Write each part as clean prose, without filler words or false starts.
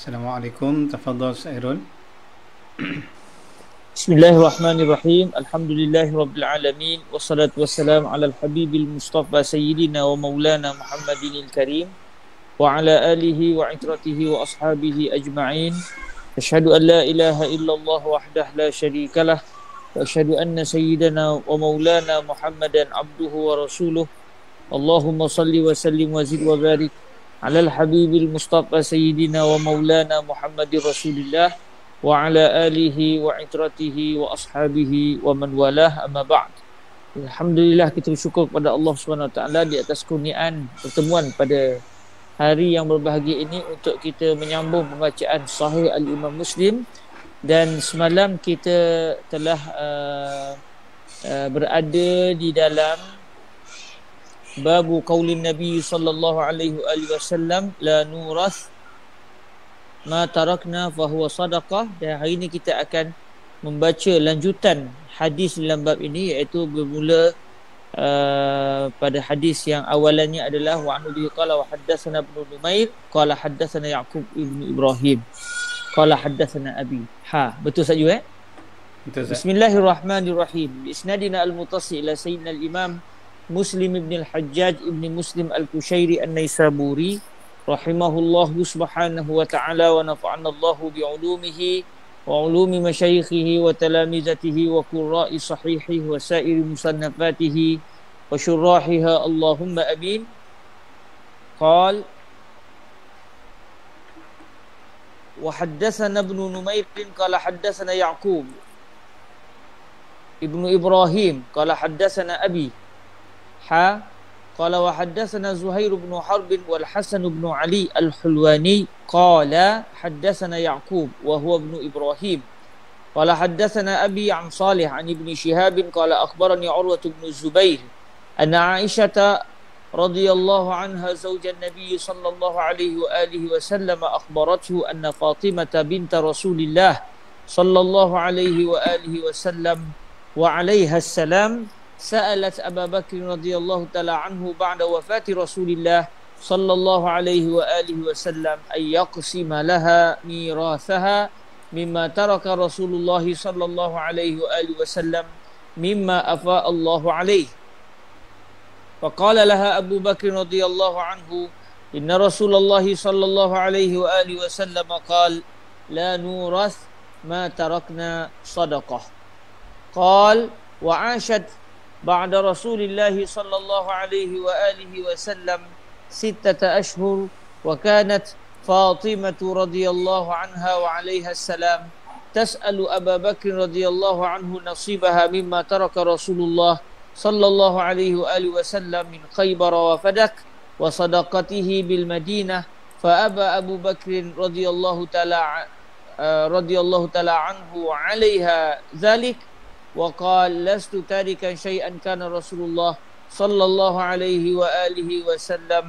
Assalamualaikum, tafadhal Sairul. Bismillahirrahmanirrahim. Alhamdulillahirabbil wassalatu wassalamu ala al-habibil mustafa sayyidina wa maulana Muhammadinil karim wa ala alihi wa itratihi wa ashabihi ajma'in. Asyhadu an la ilaha illallah wahdahu la syarikalah wa asyhadu anna sayyidana wa maulana Muhammadan abduhu wa rasuluh. Allahumma salli wa sallim wa zid wa barik ala al-habibil mustafa sayyidina wa maulana Muhammadir rasulillah wa ala alihi wa itratihi wa ashabihi wa man walah, amma ba'd. Alhamdulillah, kita bersyukur kepada Allah Subhanahu Wa Taala di atas kurniaan pertemuan pada hari yang berbahagia ini untuk kita menyambung pembacaan Sahih Al-Imam Muslim. Dan semalam kita telah berada di dalam babu qaulin Nabi sallallahu alaihi wasallam la nurath ma tarakna fahuwa sadaqah. Dan hari ini kita akan membaca lanjutan hadis dalam bab ini, iaitu bermula pada hadis yang awalannya adalah wa anhu bihi qala wa haddatsana ibnu Numair qala haddatsana Yaqub ibnu Ibrahim qala haddatsana abi. Betul saja Betul. Bismillahirrahmanirrahim. Isnadina al-muttasil ila sayyidina al-imam Muslim ibn al-Hajjaj ibn Muslim al-Kushairi an-Naisaburi rahimahullahu subhanahu wa ta'ala wa nafa'ana Allahu bi'ulumihi wa ulumi masyayikhihi wa talamizatihi wa qurra'i sahihihi wa sa'iri musannafatihi wa syurrahiha Allahumma amin. Qal wa haddathana ibn Numair qala haddathana Yaqub ibn Ibrahim qala haddathana abi. قال وحدثنا زهير بن حرب والحسن بن علي الحلواني قال حدثنا يعقوب وهو ابن إبراهيم قال حدثنا أبي عن صالح عن ابن شهاب قال أخبرني عروة بن الزبير أن عائشة رضي الله عنها زوج النبي صلى الله عليه وآله وسلم أخبرته أن فاطمة بنت رسول الله صلى الله عليه وآله وسلم وعليها السلام سألت أبا بكر رضي الله تعالى عنه بعد وفاة رسول الله صلى الله عليه وآله وسلم أن يقسم لها ميراثها مما ترك رسول الله صلى الله عليه وآله وسلم مما أفاء الله عليه. فقال لها أبو بكر رضي الله عنه إن رسول الله صلى الله عليه وآله وسلم قال لا نورث ما تركنا صدقة. قال وعاشت بعد رسول الله صلى الله عليه وآله وسلم 6 أشهر وكانت فاطمة رضي الله عنها وعليها السلام تسأل أبا بكر رضي الله عنه نصيبها مما ترك رسول الله صلى الله عليه وآله وسلم من خيبر وفدك وصدقته بالمدينة فأبى أبو بكر رضي الله تعالى عنه عليها ذلك وقال لست تاركا شيئا كان رسول الله صلى الله عليه وآله وسلم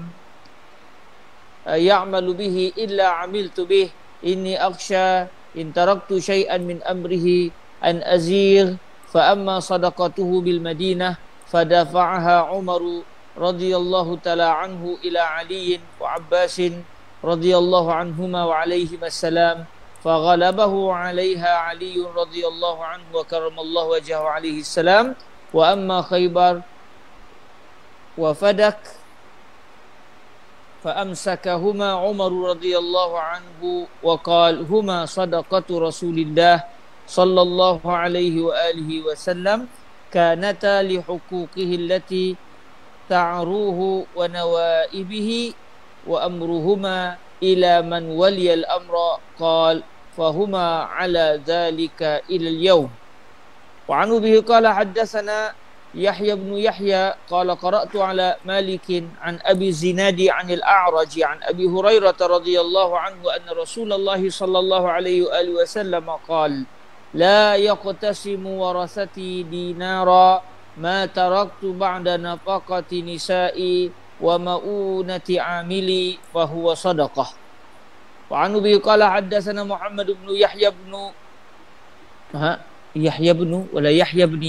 يعمل به إلا عملت به إني أخشى إن تركت شيئا من أمره أن أزيغ. فأما صدقته بالمدينة فدفعها عمر رضي الله تعالى عنه إلى علي وعباس رضي الله عنهما وعليهما السلام فغلبه عليها علي رضي الله عنه وكرم الله وجهه عليه السلام. وأما خيبر وفدك فأمسكهما عمر رضي الله عنه وقال هما صدقة رسول الله صلى الله عليه وآله وسلم كانتا لحقوقه التي تعروه ونوائبه وأمرهما إلى من ولي الأمر قال فهما على ذلك إلى اليوم. وعنه به قال حدثنا يحيى بن يحيى قال قرأت على مالك عن أبي الزناد عن الأعرج عن أبي هريرة رضي الله عنه أن رسول الله صلى الله عليه وآله وسلم قال لا يقتسم ورثتي دينارا ما تركت بعد نفقة نسائي ومؤونة عاملي فهو صدقة. وعنه به قال حدثنا محمد بن يحيى بن يحيى بن ولا يحيى بن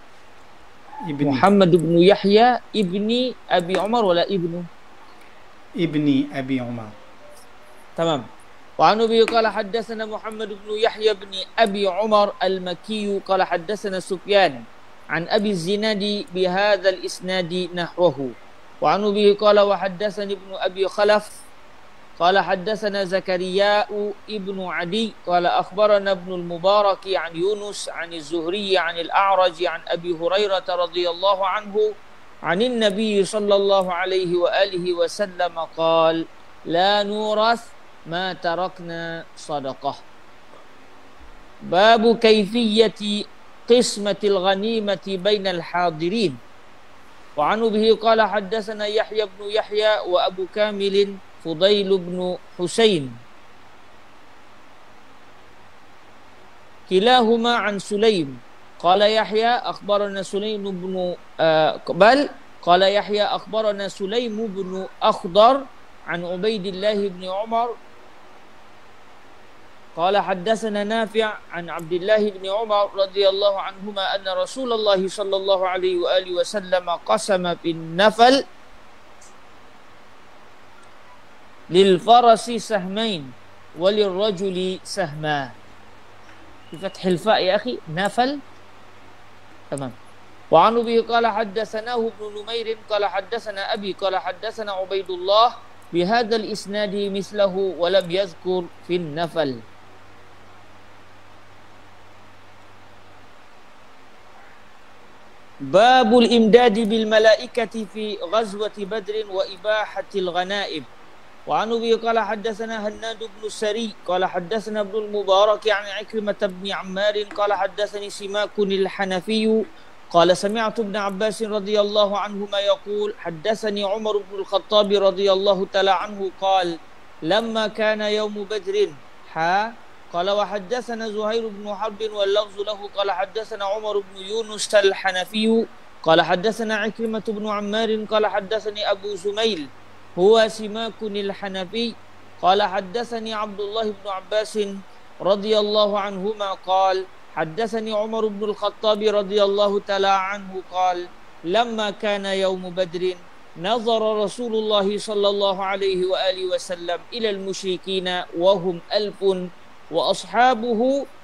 محمد بن يحيى ابن أبي عمر ولا ابن ابن أبي عمر. تمام. وعن أبي قال حدثنا محمد بن يحيى بن أبي عمر المكي قال حدثنا سفيان عن أبي الزناد بهذا الإسناد نحوه. وعن أبي قال وحدثني ابن أبي خلف قال حدثنا زكريا ابن عدي قال أخبرنا ابن المبارك عن يونس عن الزهري عن الأعرج عن أبي هريرة رضي الله عنه عن النبي صلى الله عليه وآله وسلم قال لا نورث ما تركنا صدقة. باب كيفية قسمة الغنيمة بين الحاضرين. وعن به قال حدثنا يحيى بن يحيى وأبو كامل فضيل بن حسين كلاهما عن سليم قال يحيى أخبرنا سليم بن قال يحيى أخبرنا سليم بن أخضر عن عبيد الله بن عمر قال حدثنا نافع عن عبد الله بن عمر رضي الله عنهما أن رسول الله صلى الله عليه وآله وسلم قسم في النفل للفرس سهمين وللرجل سهمان. بفتح الفاء يا أخي نفل. تمام. وعن أبي قال حدثناه ابن نمير قال حدثنا أبي قال حدثنا عبيد الله بهذا الإسناد مثله ولم يذكر في النفل. باب الإمداد بالملائكة في غزوة بدر وإباحة الغنائم. وعن أبي قال حدثنا هناد بن السري قال حدثنا ابن المبارك عن عكرمة بن عمار قال حدثني سماك الحنفي قال سمعت ابن عباس رضي الله عنهما يقول حدثني عمر بن الخطاب رضي الله تعالى عنه قال لما كان يوم بدر قال وحدثنا زهير بن حرب واللفظ له قال حدثنا عمر بن يونس الحنفي قال حدثنا عكرمة بن عمار قال حدثني أبو زميل هو سماك الحنفي قال حدثني عبد الله بن عباس رضي الله عنهما قال حدثني عمر بن الخطاب رضي الله تعالى عنه قال لما كان يوم بدر نظر رسول الله صلى الله عليه وآله وسلم إلى المشركين وهم 1000 وأصحابه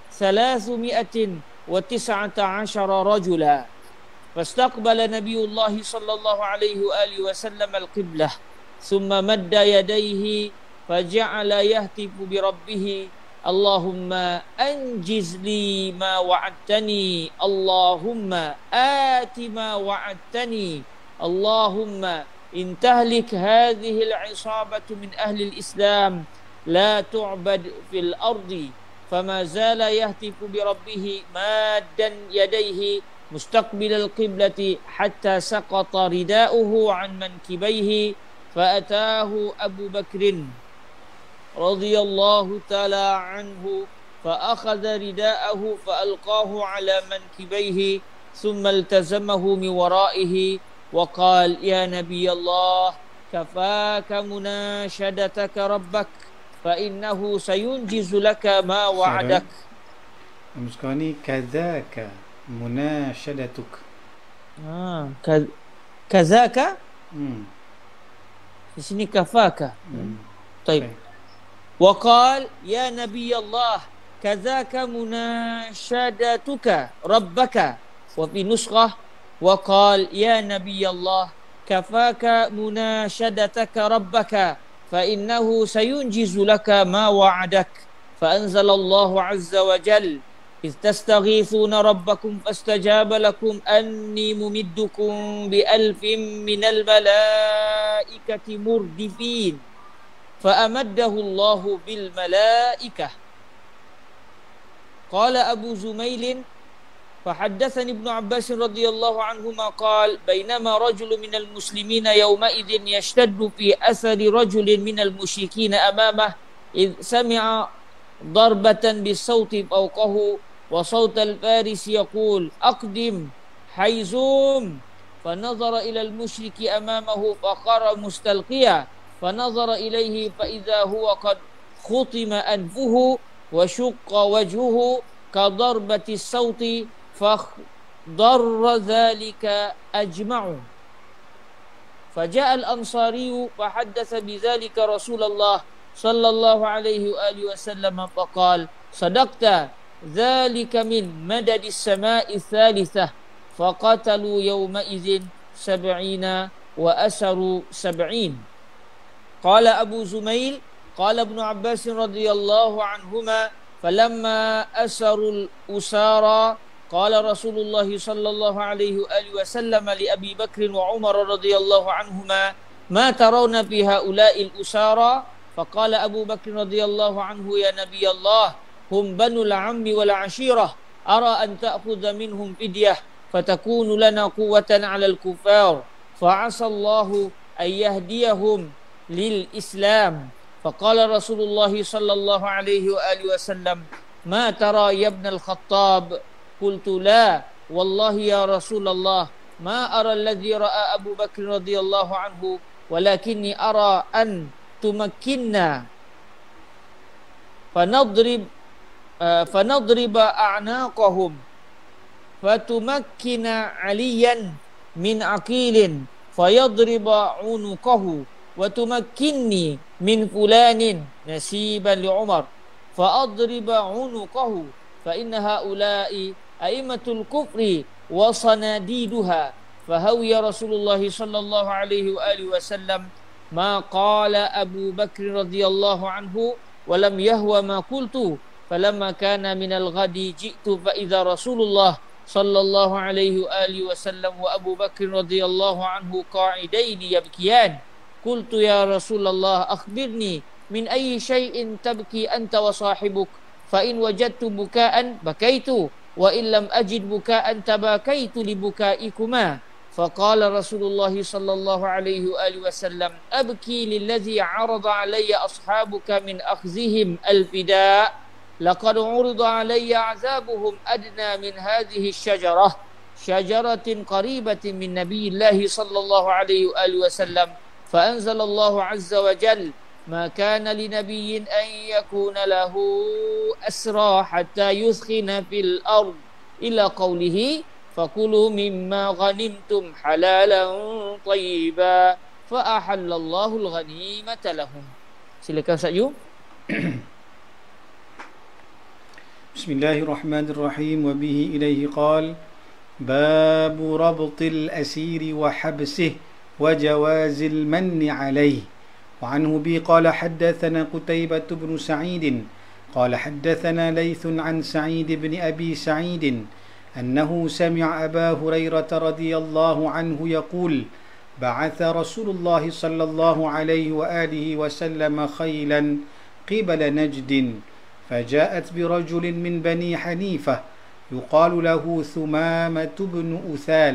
319 رجلا فاستقبل نبي الله صلى الله عليه وآله وسلم القبلة ثم مد يديه فجعل يهتف بربه اللهم أنجز لي ما وعدتني اللهم آت ما وعدتني اللهم إن تهلك هذه العصابة من أهل الإسلام لا تعبد في الأرض فما زال يهتف بربه مادا يديه مستقبل القبلة حتى سقط رداؤه عن منكبيه فأتاه أبو بكر رضي الله تعالى عنه فأخذ رداءه فألقاه على منكبيه ثم التزمه من ورائه وقال يا نبي الله كفاك مناشدتك ربك فإنه سينجز لك ما وعدك. مسكاني كذاك مناشدتك. كذاك في sini كفاك. طيب. وقال يا نبي الله كذاك مناشدتك ربك. وفي نسخة وقال يا نبي الله كفاك مناشدتك ربك فإنه سينجز لك ما وعدك. فأنزل الله عز وجل إذ تستغيثون ربكم فاستجاب لكم أني ممدكم ب1000 من الملائكة مردفين فأمده الله بالملائكة. قال أبو زميل فحدثني ابن عباس رضي الله عنهما قال بينما رجل من المسلمين يومئذ يشتد في أثر رجل من المشركين أمامه إذ سمع ضربة بالصوت فوقه وصوت الفارس يقول أقدم حيزوم فنظر إلى المشرك أمامه فقر مستلقيا فنظر إليه فإذا هو قد خطم أنفه وشق وجهه كضربة الصوت فضر ذلك أجمع. فجاء الأنصاري فحدث بذلك رسول الله صلى الله عليه وآله وسلم فقال صدقت ذلك من مدد السماء الثالثة فقتلوا يومئذ 70 وأسروا 70. قال أبو زميل قال ابن عباس رضي الله عنهما فلما أسروا الأسارى قال رسول الله صلى الله عليه وآله وسلم لأبي بكر وعمر رضي الله عنهما ما ترون في هؤلاء الأسارى فقال أبو بكر رضي الله عنه يا نبي الله هم بنو العم والعشيرة أرى أن تأخذ منهم فدية فتكون لنا قوة على الكفار فعسى الله أن يهديهم للإسلام فقال رسول الله صلى الله عليه وآله وسلم ما ترى يا ابن الخطاب قلت لا والله يا رسول الله ما أرى الذي رأى أبو بكر رضي الله عنه ولكني أرى أن تمكننا فنضرب أعناقهم فتمكن عليا من عقيل فيضرب عنقه وتمكنني من فلان نسيبا لعمر فأضرب عنقه فإن هؤلاء أئمة الكفر وصناديدها فهوي رسول الله صلى الله عليه وآله وسلم ما قال أبو بكر رضي الله عنه ولم يهوى ما قلت فلما كان من الغد جئت فإذا رسول الله صلى الله عليه وآله وسلم وأبو بكر رضي الله عنه قاعدين يبكيان قلت يا رسول الله أخبرني من أي شيء تبكي أنت وصاحبك فإن وجدت بكاء بكيت وإن لم أجد بكاء تباكيت لبكائكما فقال رسول الله صلى الله عليه وآله وسلم أبكي للذي عرض علي أصحابك من أخذهم الفداء لقد عرض علي عذابهم أدنى من هذه الشجرة شجرة قريبة من نبي الله صلى الله عليه وآله وسلم فأنزل الله عز وجل ما كان لنبي أن يكون له أسرى حتى يثخن في الأرض إلى قوله فكلوا مما غنمتم حلالا طيبا فأحل الله الغنيمة لهم. Silakan Ustaz Yu. بسم الله الرحمن الرحيم وبه إليه قال باب ربط الأسير وحبسه وجواز المن عليه. وعنه بي قال حدثنا قتيبة بن سعيد قال حدثنا ليث عن سعيد بن أبي سعيد أنه سمع أبا هريرة رضي الله عنه يقول بعث رسول الله صلى الله عليه وآله وسلم خيلا قبل نجد فجاءت برجل من بني حنيفة يقال له ثمامة بن أثال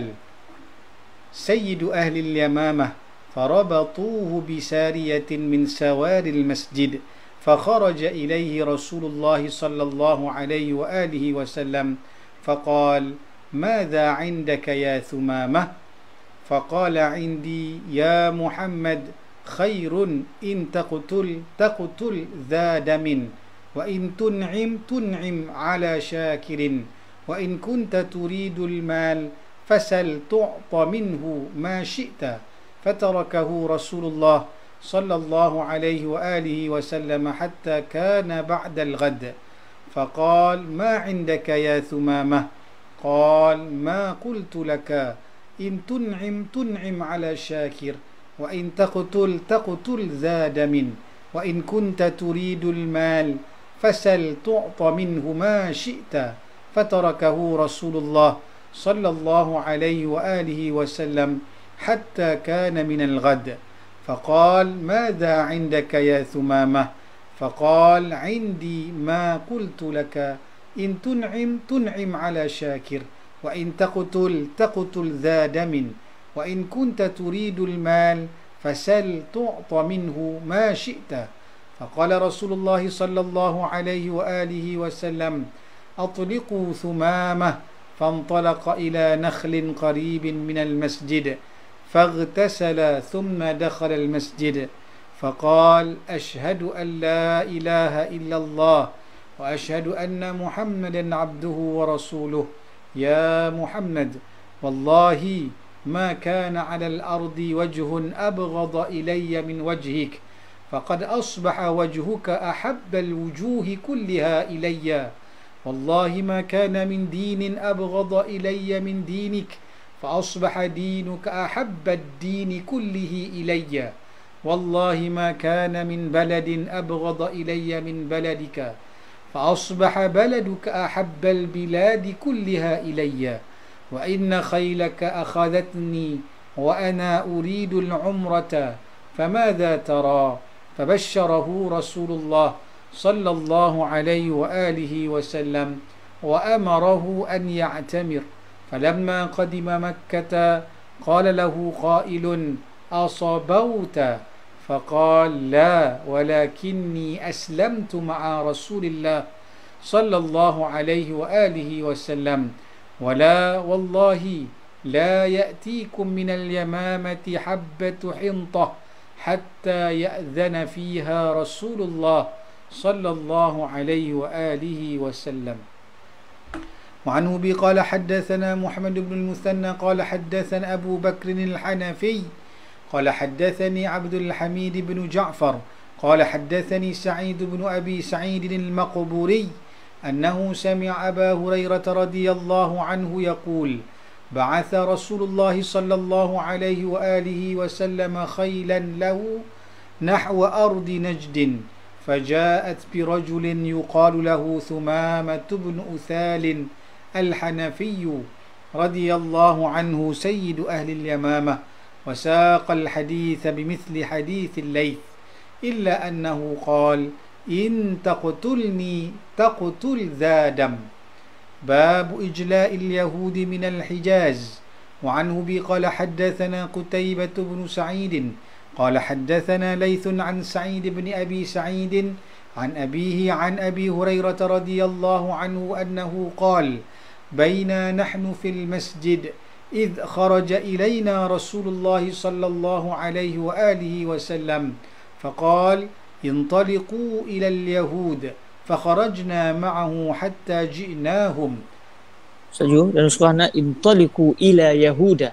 سيد أهل اليمامة فربطوه بسارية من سوار المسجد فخرج إليه رسول الله صلى الله عليه وآله وسلم فقال ماذا عندك يا ثمامة فقال عندي يا محمد خير إن تقتل ذا دم وإن تنعم على شاكر وإن كنت تريد المال فسل تعط منه ما شئت فتركه رسول الله صلى الله عليه وآله وسلم حتى كان بعد الغد فقال ما عندك يا ثمامة قال ما قلت لك إن تنعم على شاكر وإن تقتل ذا دم وإن كنت تريد المال فسل تعط منه ما شئت فتركه رسول الله صلى الله عليه وآله وسلم حتى كان من الغد فقال ماذا عندك يا ثمامة فقال عندي ما قلت لك إن تنعم على شاكر وإن تقتل ذا دم وإن كنت تريد المال فسل تعط منه ما شئت فقال رسول الله صلى الله عليه وآله وسلم أطلقوا ثمامة فانطلق إلى نخل قريب من المسجد فاغتسل ثم دخل المسجد فقال أشهد أن لا إله إلا الله وأشهد أن محمدا عبده ورسوله يا محمد والله ما كان على الأرض وجه أبغض إلي من وجهك فقد أصبح وجهك أحب الوجوه كلها إلي والله ما كان من دين أبغض إلي من دينك فأصبح دينك أحب الدين كله إلي والله ما كان من بلد أبغض إلي من بلدك فأصبح بلدك أحب البلاد كلها إلي وإن خيلك أخذتني وأنا أريد العمرة فماذا ترى فبشره رسول الله صلى الله عليه وآله وسلم وأمره أن يعتمر فلما قدم مكة قال له قائل أصبوت فقال لا ولكني أسلمت مع رسول الله صلى الله عليه وآله وسلم ولا والله لا يأتيكم من اليمامة حبة حنطة حتى يأذن فيها رسول الله صلى الله عليه وآله وسلم. وعنه بي قال حدثنا محمد بن المثنى قال حدثنا أبو بكر الحنفي قال حدثني عبد الحميد بن جعفر قال حدثني سعيد بن أبي سعيد المقبوري أنه سمع أبا هريرة رضي الله عنه يقول بعث رسول الله صلى الله عليه وآله وسلم خيلا له نحو أرض نجد فجاءت برجل يقال له ثمامة بن أثال الحنفي رضي الله عنه سيد أهل اليمامة وساق الحديث بمثل حديث الليث إلا أنه قال إن تقتلني تقتل ذا دم. باب إجلاء اليهود من الحجاز. وعنه بي قال حدثنا قتيبة بن سعيد قال حدثنا ليث عن سعيد بن أبي سعيد عن أبيه عن أبي هريرة رضي الله عنه أنه قال بينا نحن في المسجد إذ خرج إلينا رسول الله صلى الله عليه وآله وسلم فقال انطلقوا إلى اليهود فخرجنا معه حتى جئناهم. Setuju dan nuskhahnya intaliqu ila yahuda.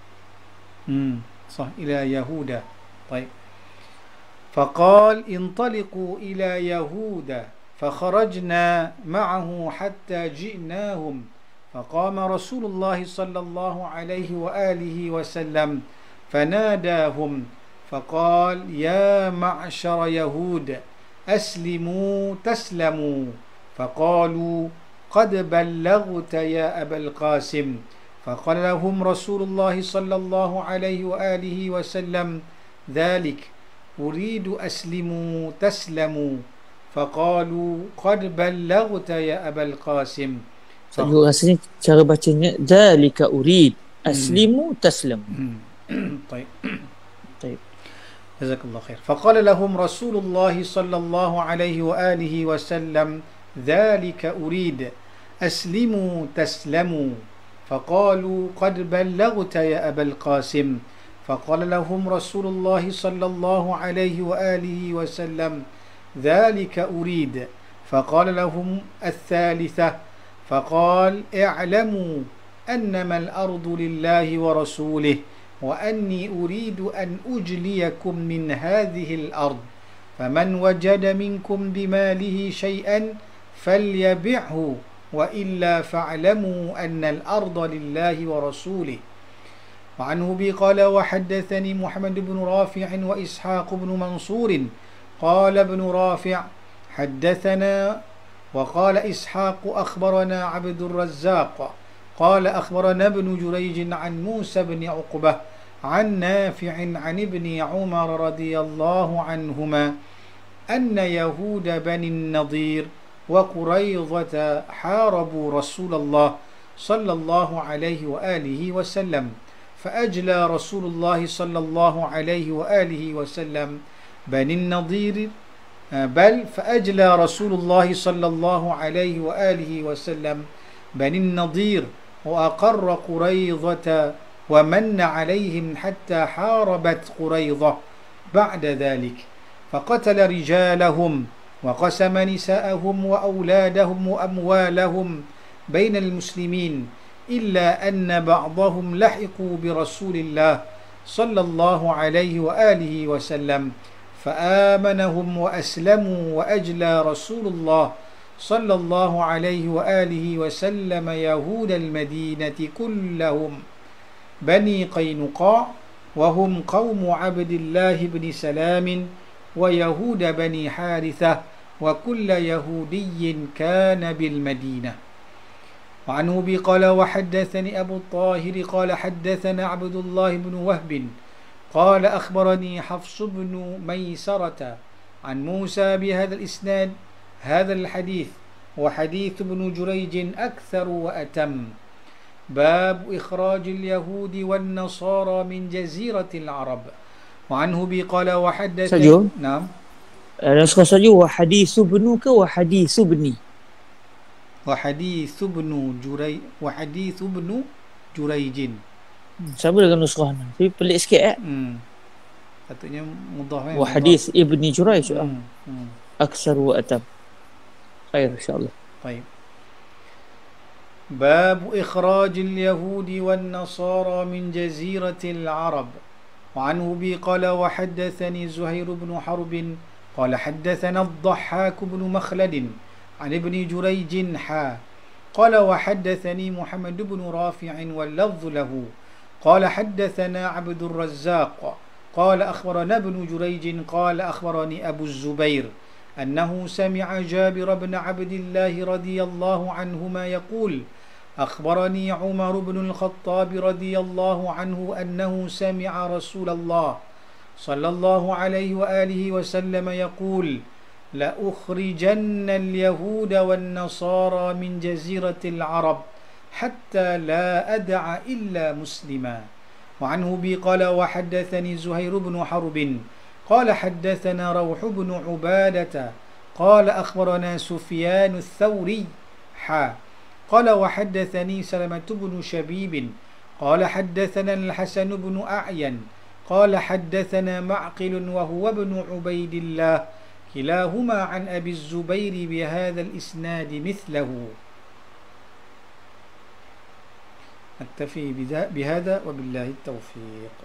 صح إلى يهودا. طيب فقال انطلقوا إلى يهودا فخرجنا معه حتى جئناهم فقام رسول الله صلى الله عليه وآله وسلم فناداهم فقال يا معشر يهود أسلموا تسلموا فقالوا قد بلغت يا أبا القاسم فقال لهم رسول الله صلى الله عليه وآله وسلم ذلك أريد أسلموا تسلموا فقالوا قد بلغت يا أبا القاسم. Rasanya cara bacanya dzalika urid aslimu taslam. طيب جزاك الله خير. فقال لهم رسول الله صلى الله عليه وآله وسلم ذلك أريد أسلموا تسلموا فقالوا قد بلغت يا أبا القاسم فقال لهم رسول الله صلى الله عليه وآله وسلم ذلك أريد فقال لهم الثالثة فقال اعلموا أنما الأرض لله ورسوله وأني أريد أن أجليكم من هذه الأرض فمن وجد منكم بماله شيئا فليبعه وإلا فاعلموا أن الأرض لله ورسوله. وعنه بي قال وحدثني محمد بن رافع وإسحاق بن منصور قال ابن رافع حدثنا وقال إسحاق أخبرنا عبد الرزاق قال أخبرنا ابن جريج عن موسى بن عقبة عن نافع عن ابن عمر رضي الله عنهما أن يهود بني النضير وقريظة حاربوا رسول الله صلى الله عليه وآله وسلم فأجلى رسول الله صلى الله عليه وآله وسلم بني النضير فأجلى رسول الله صلى الله عليه وآله وسلم بني النضير وأقر قريظة ومن عليهم حتى حاربت قريظة بعد ذلك فقتل رجالهم وقسم نساءهم وأولادهم وأموالهم بين المسلمين إلا أن بعضهم لحقوا برسول الله صلى الله عليه وآله وسلم فآمنهم وأسلموا وأجلى رسول الله صلى الله عليه وآله وسلم يهود المدينة كلهم بني قينقاع وهم قوم عبد الله بن سلام ويهود بني حارثة وكل يهودي كان بالمدينة. وعنه قال وحدثني أبو الطاهر قال حدثنا عبد الله بن وهب قال أخبرني حفص بن ميسرة عن موسى بهذا الإسناد هذا الحديث وحديث ابن جريج أكثر وأتم. باب إخراج اليهود والنصارى من جزيرة العرب. وعنه قال وحدثني نعم Naskah saja wahadithu bnu ke wahadithu bni? وحديث ابن جريج. Sama dengan naskah ni. Tapi pelik sikit Patutnya mudah kan. Wahadith ibni Jurayj. Aksar wa atam. Khair insyaAllah. طيب. باب إخراج اليهود والنصارى من جزيرة العرب. وعنه قال وحدثني زهير بن حرب قال حدثنا الضحاك بن مخلد عن ابن جريج قال وحدثني محمد بن رافع واللفظ له قال حدثنا عبد الرزاق قال أخبرنا ابن جريج قال أخبرني أبو الزبير أنه سمع جابر بن عبد الله رضي الله عنهما يقول أخبرني عمر بن الخطاب رضي الله عنه أنه سمع رسول الله صلى الله عليه وآله وسلم يقول لأخرجن اليهود والنصارى من جزيرة العرب حتى لا أدع إلا مسلما. وعنه قال وحدثني زهير بن حرب قال حدثنا روح بن عبادة قال أخبرنا سفيان الثوري قال وحدثني سلمة بن شبيب قال حدثنا الحسن بن أعين قال حدثنا معقل وهو ابن عبيد الله كلاهما عن أبي الزبير بهذا الإسناد مثله. نكتفي بهذا وبالله التوفيق.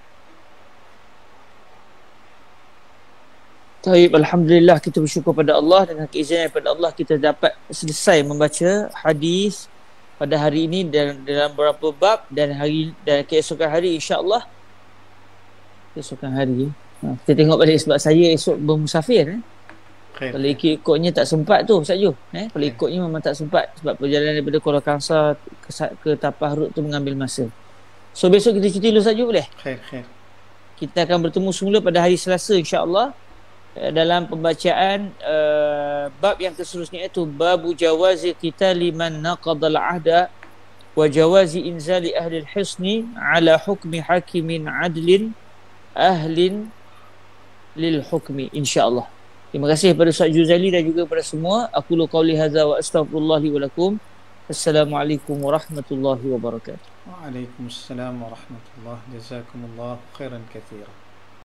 Taib, Alhamdulillah, kita bersyukur pada Allah, dengan keizinan daripada Allah kita dapat selesai membaca hadis pada hari ini dalam beberapa bab, dan keesokan hari insya-Allah kita tengok balik sebab saya esok bermusafir Kalau ikut-ikutnya tak sempat tu Ustaz Ju. Kalau ikutnya memang tak sempat sebab perjalanan daripada Kuala Kangsar ke Tapah Road tu mengambil masa. So besok kita cuti dulu Ustaz Ju, boleh? Khair. Kita akan bertemu semula pada hari Selasa insya-Allah dalam pembacaan bab yang seterusnya, iaitu babu jawazi qitali man naqadal ahda wa jawazi inzali ahli al-hisni ala hukmi hakimin adlin ahlin lil hukmi, insya-Allah. Terima kasih kepada Ustaz Juzali dan juga kepada semua. Aku lu qauli hadza wa astaghfirullah li wa lakum. Assalamualaikum warahmatullahi wabarakatuh. Waalaikumsalam warahmatullahi. Jazakumullah khairan katsiran.